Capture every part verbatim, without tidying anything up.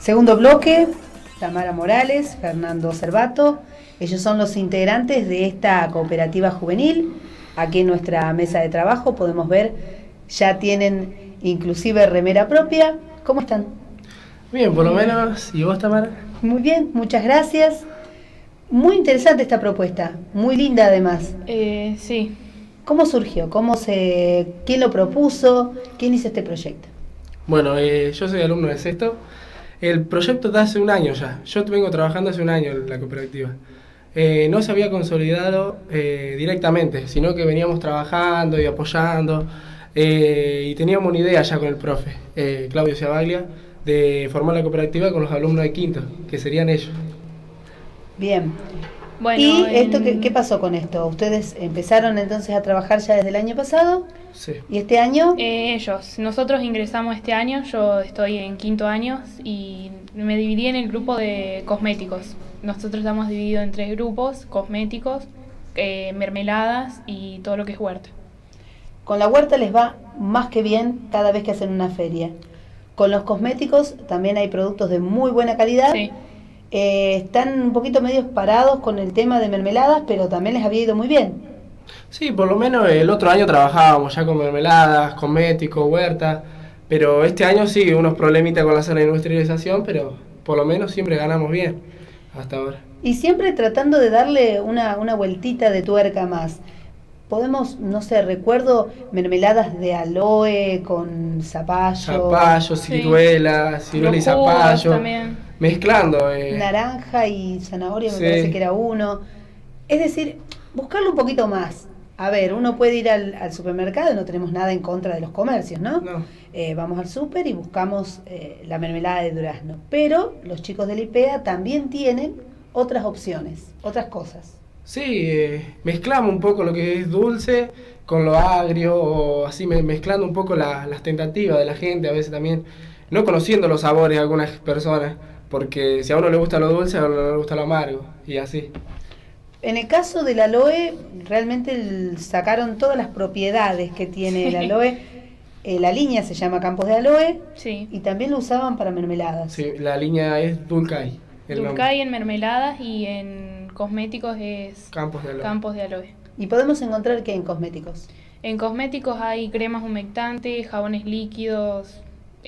Segundo bloque, Tamara Morales, Fernando Cervato. Ellos son los integrantes de esta cooperativa juvenil. Aquí en nuestra mesa de trabajo podemos ver, ya tienen inclusive remera propia. ¿Cómo están? Bien, por lo menos. ¿Y vos, Tamara? Muy bien, muchas gracias. Muy interesante esta propuesta, muy linda además. Eh, sí. ¿Cómo surgió? ¿Cómo se, ¿Quién lo propuso? ¿Quién hizo este proyecto? Bueno, eh, yo soy alumno de sexto. El proyecto está hace un año ya. Yo vengo trabajando hace un año en la cooperativa. Eh, no se había consolidado eh, directamente, sino que veníamos trabajando y apoyando. Eh, y teníamos una idea ya con el profe, eh, Claudio Ciabaglia, de formar la cooperativa con los alumnos de quinto, que serían ellos. Bien. Bueno, ¿Y en... esto qué, qué pasó con esto? ¿Ustedes empezaron entonces a trabajar ya desde el año pasado? Sí. ¿Y este año? Eh, ellos. Nosotros ingresamos este año, yo estoy en quinto año y me dividí en el grupo de cosméticos. Nosotros estamos divididos en tres grupos: cosméticos, eh, mermeladas y todo lo que es huerta. Con la huerta les va más que bien cada vez que hacen una feria. Con los cosméticos también hay productos de muy buena calidad. Sí. Eh, están un poquito medios parados con el tema de mermeladas, pero también les había ido muy bien. Sí, por lo menos el otro año trabajábamos ya con mermeladas, cosméticos, huerta, pero este año sí, unos problemitas con la zona de industrialización, pero por lo menos siempre ganamos bien hasta ahora. Y siempre tratando de darle una, una vueltita de tuerca más. Podemos, no sé, recuerdo mermeladas de aloe con zapallo. Zapallo, ciruela, Sí. ciruela y Los jugos zapallo. también. Mezclando. Eh. Naranja y zanahoria, me Sí. parece que era uno. Es decir, buscarlo un poquito más. A ver, uno puede ir al, al supermercado, no tenemos nada en contra de los comercios, ¿no? No. Eh, vamos al súper y buscamos eh, la mermelada de durazno. Pero los chicos del I P E A también tienen otras opciones, otras cosas. Sí, eh, mezclamos un poco lo que es dulce con lo agrio, o así me- mezclando un poco la- las tentativas de la gente, a veces también, no conociendo los sabores de algunas personas, porque si a uno le gusta lo dulce, a uno le gusta lo amargo, y así. En el caso del aloe, realmente el- sacaron todas las propiedades que tiene el Sí. aloe. Eh, la línea se llama Campos de Aloe Sí. y también lo usaban para mermeladas. Sí, la línea es Dulcay, el nombre. Dulcay en mermeladas y en cosméticos es Campos de Aloe. Campos de Aloe. Y podemos encontrar que en cosméticos. En cosméticos hay cremas humectantes, jabones líquidos,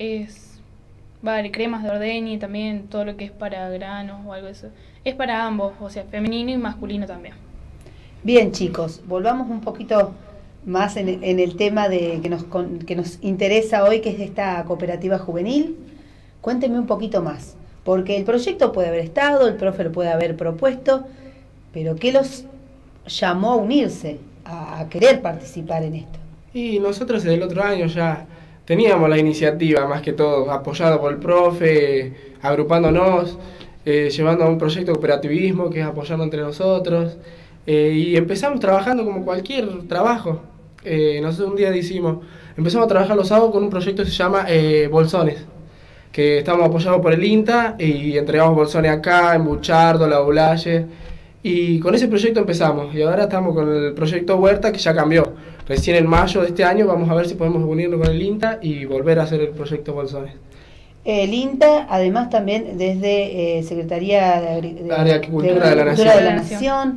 es vale, cremas de ordeñe también, todo lo que es para granos o algo de eso. Es para ambos, o sea, femenino y masculino también. Bien, chicos, volvamos un poquito más en, en el tema de que nos, con- que nos interesa hoy, que es esta cooperativa juvenil. Cuéntenme un poquito más, porque el proyecto puede haber estado, el profe lo puede haber propuesto, pero ¿qué los llamó a unirse, a, a querer participar en esto? Y nosotros desde el otro año ya teníamos la iniciativa, más que todo, apoyado por el profe, agrupándonos, eh, llevando a un proyecto de cooperativismo que es apoyando entre nosotros. Eh, y empezamos trabajando como cualquier trabajo. Eh, nosotros un día decimos, empezamos a trabajar los sábados con un proyecto que se llama eh, Bolsones, que estamos apoyados por el INTA y entregamos bolsones acá, en Buchardo, La Bulaye. Y con ese proyecto empezamos, y ahora estamos con el proyecto Huerta, que ya cambió. Recién en mayo de este año vamos a ver si podemos unirnos con el INTA y volver a hacer el proyecto Bolsones. El INTA, además también desde eh, Secretaría de, Agri- de, Área de Agricultura de la Agricultura Nación. de la Nación.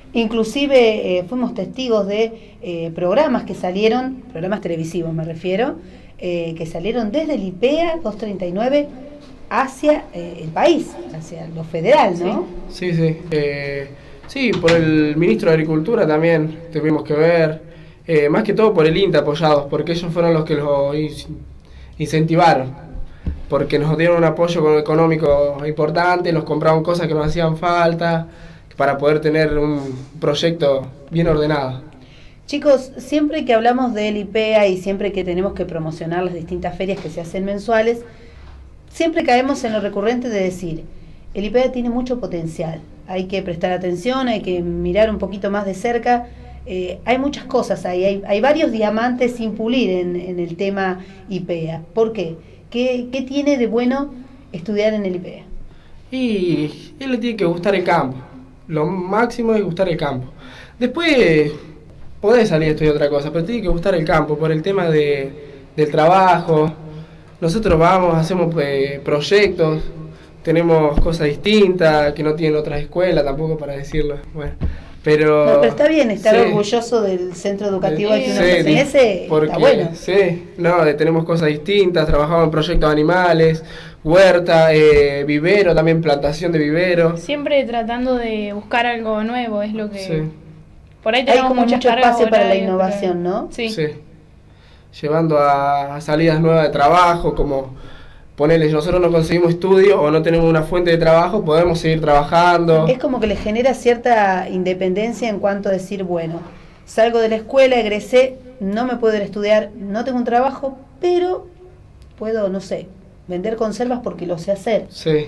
Inclusive eh, fuimos testigos de eh, programas que salieron, programas televisivos me refiero, eh, que salieron desde el I P E A doscientos treinta y nueve hacia eh, el país, hacia lo federal, ¿no? Sí, sí. Eh, sí, por el ministro de Agricultura también tuvimos que ver, eh, más que todo por el INTA apoyados, porque ellos fueron los que lo in- incentivaron, porque nos dieron un apoyo económico importante, nos compraron cosas que nos hacían falta, para poder tener un proyecto bien ordenado. Chicos, siempre que hablamos del I P E A y siempre que tenemos que promocionar las distintas ferias que se hacen mensuales, siempre caemos en lo recurrente de decir, el I P E A tiene mucho potencial, hay que prestar atención, hay que mirar un poquito más de cerca, eh, hay muchas cosas ahí, hay, hay varios diamantes sin pulir en, en el tema I P E A. ¿Por qué? ¿Qué, qué tiene de bueno estudiar en el I P E A? Y él le tiene que gustar el campo, lo máximo es gustar el campo. Después podés salir a estudiar otra cosa, pero tiene que gustar el campo por el tema de, del trabajo. Nosotros vamos, hacemos eh, proyectos tenemos cosas distintas que no tienen otras escuelas tampoco para decirlo. Bueno, pero, no, pero está bien estar sí, orgulloso del centro educativo al que uno sí, pertenece, porque, está bueno. Sí, no, eh, tenemos cosas distintas, trabajamos en proyectos animales, huerta, eh, vivero, también plantación de vivero. Siempre tratando de buscar algo nuevo, es lo que... Sí. Por ahí Hay tenemos como muchas mucho cargas espacio para la horarias, innovación, pero- ¿no? Sí. Sí. Llevando a, a salidas nuevas de trabajo, como ponerles, nosotros no conseguimos estudio o no tenemos una fuente de trabajo, podemos seguir trabajando. Es como que les genera cierta independencia en cuanto a decir, bueno, salgo de la escuela, egresé, no me puedo ir a estudiar, no tengo un trabajo, pero puedo, no sé, vender conservas porque lo sé hacer. Sí,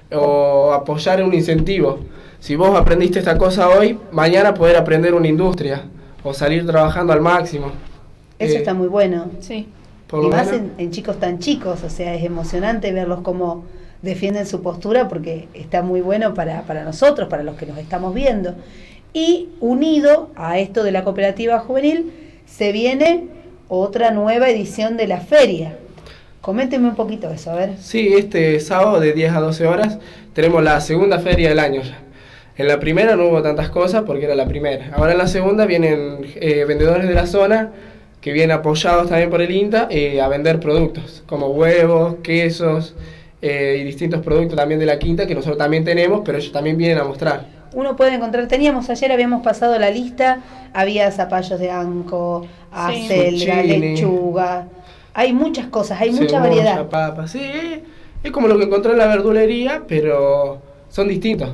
o apoyar un incentivo. Si vos aprendiste esta cosa hoy, mañana poder aprender una industria o salir trabajando al máximo. Eso Eh, está muy bueno. Sí. por Y lo más menos- en, en chicos tan chicos, o sea, es emocionante verlos cómo defienden su postura porque está muy bueno para, para nosotros, para los que nos estamos viendo. Y unido a esto de la cooperativa juvenil, se viene otra nueva edición de la feria. Coménteme un poquito eso, a ver. Sí, este sábado de diez a doce horas tenemos la segunda feria del año ya. En la primera no hubo tantas cosas porque era la primera. Ahora en la segunda vienen eh, vendedores de la zona que vienen apoyados también por el INTA eh, a vender productos como huevos, quesos eh, y distintos productos también de la quinta que nosotros también tenemos, pero ellos también vienen a mostrar. Uno puede encontrar, teníamos ayer, habíamos pasado la lista, había zapallos de anco, acelga, Zucchini. lechuga, hay muchas cosas, hay mucha Cebolla, variedad. papa, sí, es como lo que encontré en la verdulería, pero son distintos.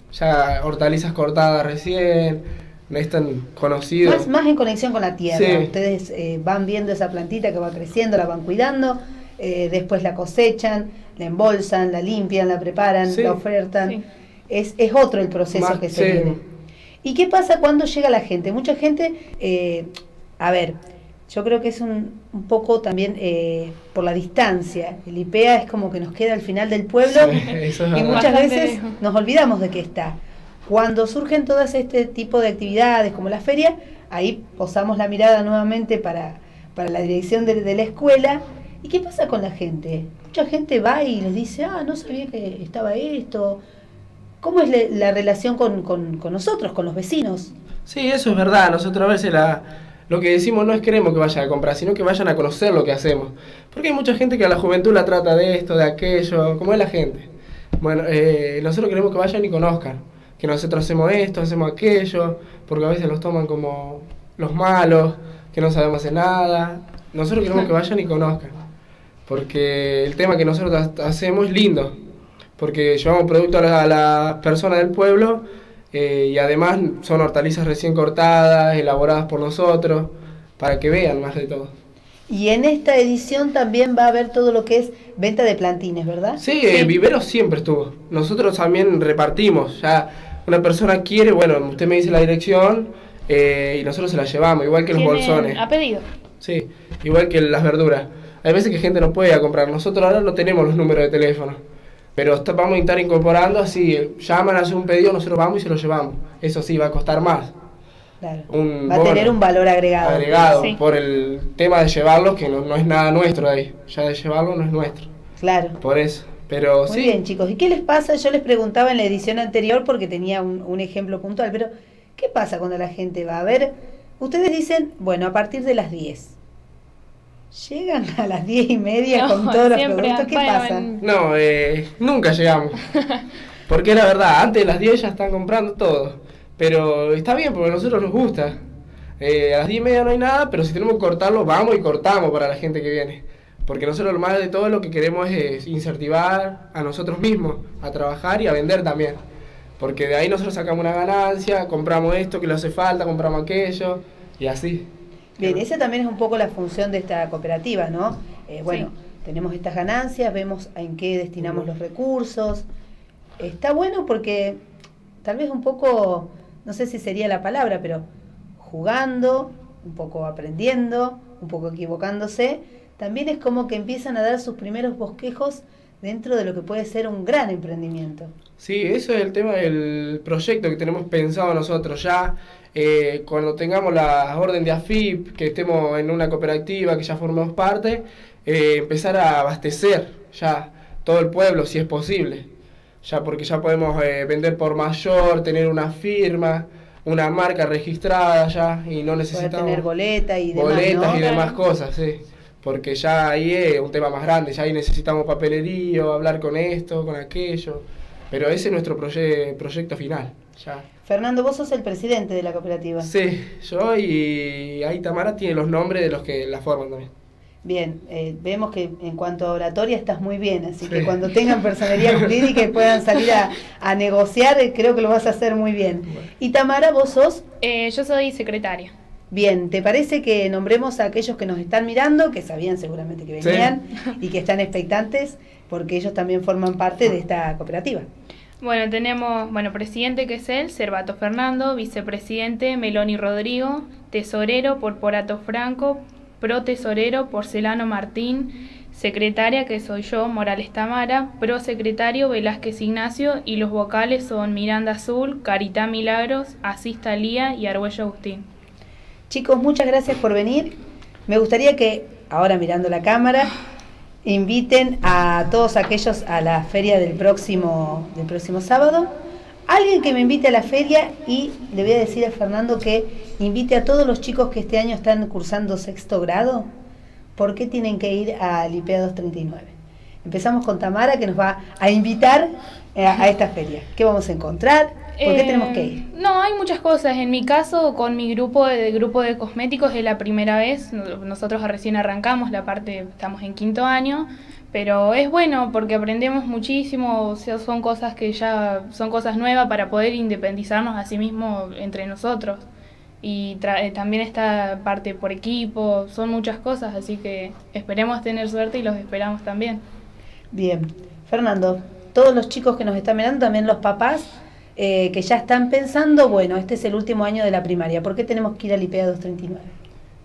Ya hortalizas cortadas recién, no es tan conocido. Más, más en conexión con la tierra. Sí. Ustedes eh, van viendo esa plantita que va creciendo, la van cuidando, eh, después la cosechan, la embolsan, la limpian, la preparan, Sí. la ofertan. Sí. Es, es otro el proceso Más- que se sí. vive. ¿Y qué pasa cuando llega la gente? Mucha gente, eh, a ver, yo creo que es un, un poco también eh, por la distancia. El I P E A es como que nos queda al final del pueblo Sí, eso es y verdad. muchas Bastante veces lejos. nos olvidamos de que está. Cuando surgen todas este tipo de actividades como la feria, ahí posamos la mirada nuevamente para, para la dirección de, de la escuela. ¿Y qué pasa con la gente? Mucha gente va y les dice, ah, no sabía que estaba esto. ¿Cómo es le- la relación con, con, con nosotros, con los vecinos? Sí, eso es verdad. Nosotros a veces la, lo que decimos no es queremos que vayan a comprar, sino que vayan a conocer lo que hacemos. Porque hay mucha gente que a la juventud la trata de esto, de aquello, como es la gente. Bueno, eh, nosotros queremos que vayan y conozcan, que nosotros hacemos esto, hacemos aquello, porque a veces los toman como los malos, que no sabemos hacer nada. Nosotros queremos que vayan y conozcan, porque el tema que nosotros ha- hacemos es lindo, porque llevamos productos a la- a las personas del pueblo. Eh, y además son hortalizas recién cortadas, elaboradas por nosotros, para que vean más de todo. Y en esta edición también va a haber todo lo que es venta de plantines, ¿verdad? Sí, eh, vivero siempre estuvo. Nosotros también repartimos. Ya una persona quiere, bueno, usted me dice la dirección eh, y nosotros se la llevamos, igual que los Tienen bolsones. a pedido. Sí, igual que las verduras. Hay veces que gente no puede ir a comprar. Nosotros ahora no tenemos los números de teléfono. Pero está- vamos a estar incorporando así, eh, llaman, hacen un pedido, nosotros vamos y se lo llevamos. Eso sí, va a costar más. Claro. Un Va a bono tener un valor agregado. agregado Sí. por el tema de llevarlos, que no, no es nada nuestro ahí. Ya de llevarlo no es nuestro. Claro. Por eso. Pero Muy sí. bien, chicos. ¿Y qué les pasa? Yo les preguntaba en la edición anterior porque tenía un, un ejemplo puntual, pero ¿qué pasa cuando la gente va a ver? Ustedes dicen, bueno, a partir de las diez. Llegan a las diez y media No, con todos los siempre, productos. ¿Qué bueno, pasa? en- No, eh, nunca llegamos. Porque la verdad, antes de las diez ya están comprando todo. Pero está bien, porque a nosotros nos gusta. Eh, a las diez y media no hay nada, pero si tenemos que cortarlo, vamos y cortamos para la gente que viene. Porque nosotros lo más de todo lo que queremos es incentivar a nosotros mismos, a trabajar y a vender también. Porque de ahí nosotros sacamos una ganancia, compramos esto que le hace falta, compramos aquello, y así. Bien, esa también es un poco la función de esta cooperativa, ¿no? Eh, bueno, tenemos estas ganancias, vemos en qué destinamos los recursos. Está bueno porque tal vez un poco, no sé si sería la palabra, pero jugando, un poco aprendiendo, un poco equivocándose, también es como que empiezan a dar sus primeros bosquejos dentro de lo que puede ser un gran emprendimiento. Sí, eso es el tema del proyecto que tenemos pensado nosotros ya. Eh, cuando tengamos la orden de A F I P, que estemos en una cooperativa, que ya formemos parte, eh, empezar a abastecer ya todo el pueblo, si es posible. ya porque ya podemos eh, vender por mayor, tener una firma, una marca registrada ya, y no necesitamos... Poder tener boleta y demás, boletas ¿no? y demás cosas, sí. Porque ya ahí es un tema más grande, ya ahí necesitamos papelerío, hablar con esto, con aquello. Pero ese es nuestro proye proyecto final, ya. Fernando, vos sos el presidente de la cooperativa. Sí, yo y ahí Tamara tiene los nombres de los que la forman también. Bien, eh, vemos que en cuanto a oratoria estás muy bien, así sí. que cuando tengan personería jurídica y puedan salir a, a negociar, eh, creo que lo vas a hacer muy bien. Bueno. Y Tamara, vos sos... Eh, yo soy secretaria. Bien, ¿te parece que nombremos a aquellos que nos están mirando, que sabían seguramente que venían sí. y que están expectantes, porque ellos también forman parte de esta cooperativa? Bueno, tenemos, bueno, presidente que es él, Cervato Fernando, vicepresidente Meloni Rodrigo, tesorero Porporato Franco, protesorero Porcelano Martín, secretaria que soy yo, Morales Tamara, prosecretario Velázquez Ignacio y los vocales son Miranda Azul, Caritá Milagros, Asís Talía y Argüello Agustín. Chicos, muchas gracias por venir. Me gustaría que, ahora mirando la cámara, inviten a todos aquellos a la feria del próximo, del próximo sábado. Alguien que me invite a la feria, y le voy a decir a Fernando que invite a todos los chicos que este año están cursando sexto grado. ¿Por qué tienen que ir al I P E A doscientos treinta y nueve? Empezamos con Tamara, que nos va a invitar a, a esta feria. ¿Qué vamos a encontrar? ¿Por qué eh, tenemos que ir? No, hay muchas cosas. En mi caso, con mi grupo de, grupo de cosméticos es la primera vez. Nosotros recién arrancamos la parte, estamos en quinto año, pero es bueno porque aprendemos muchísimo. O sea, son cosas que ya son cosas nuevas para poder independizarnos a sí mismos entre nosotros. Y también esta parte por equipo, son muchas cosas, así que esperemos tener suerte y los esperamos también. Bien, Fernando, todos los chicos que nos están mirando, también los papás, Eh, que ya están pensando, bueno, este es el último año de la primaria, ¿por qué tenemos que ir al I P E A doscientos treinta y nueve?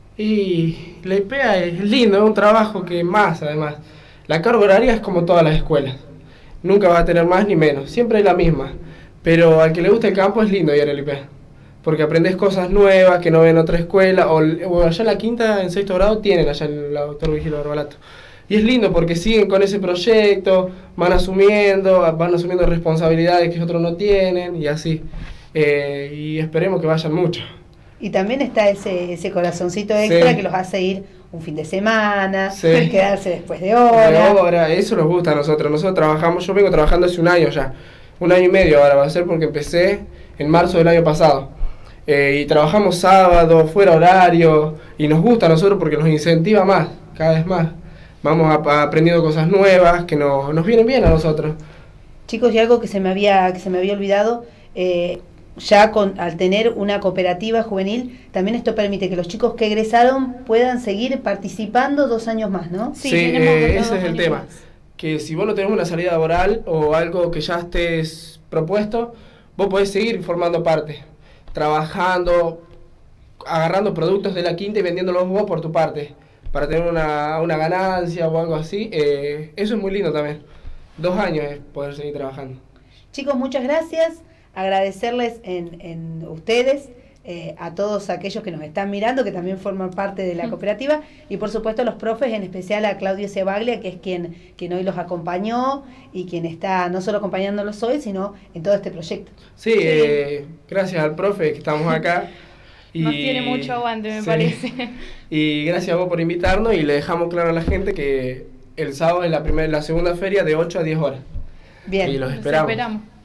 Y la I P E A es lindo, es un trabajo que más, además, la carga horaria es como todas las escuelas, nunca va a tener más ni menos, siempre es la misma, pero al que le gusta el campo es lindo ir al I P E A, porque aprendes cosas nuevas que no ven en otra escuela, o, o allá en la quinta, en sexto grado, tienen allá el doctor Vigilio Barbalato. Y es lindo porque siguen con ese proyecto, van asumiendo, van asumiendo responsabilidades que otros no tienen y así. Eh, y esperemos que vayan mucho. Y también está ese, ese corazoncito extra sí. que los hace ir un fin de semana, sí. quedarse después de hora. De hora, eso nos gusta a nosotros. Nosotros trabajamos, yo vengo trabajando hace un año ya, un año y medio ahora va a ser porque empecé en marzo del año pasado. Eh, y trabajamos sábado, fuera horario, y nos gusta a nosotros porque nos incentiva más, cada vez más. Vamos a, a aprendiendo cosas nuevas que no, nos vienen bien a nosotros. Chicos, y algo que se me había, que se me había olvidado, eh, ya con, al tener una cooperativa juvenil, también esto permite que los chicos que egresaron puedan seguir participando dos años más, ¿no? Sí, sí eh, ese es el tema. Más. Que si vos no tenés una salida laboral o algo que ya estés propuesto, vos podés seguir formando parte, trabajando, agarrando productos de la quinta y vendiéndolos vos por tu parte, para tener una, una ganancia o algo así. Eh, eso es muy lindo también. Dos años es poder seguir trabajando. Chicos, muchas gracias. Agradecerles en, en ustedes, eh, a todos aquellos que nos están mirando, que también forman parte de la cooperativa, y por supuesto a los profes, en especial a Claudio Cebaglia, que es quien, quien hoy los acompañó y quien está no solo acompañándolos hoy, sino en todo este proyecto. Sí, sí. Eh, gracias al profe que estamos acá. Y, nos tiene mucho aguante, me sí. parece. Y gracias a vos por invitarnos, y le dejamos claro a la gente que el sábado es la, primera, la segunda feria de ocho a diez horas. Bien. Y los esperamos. Los esperamos.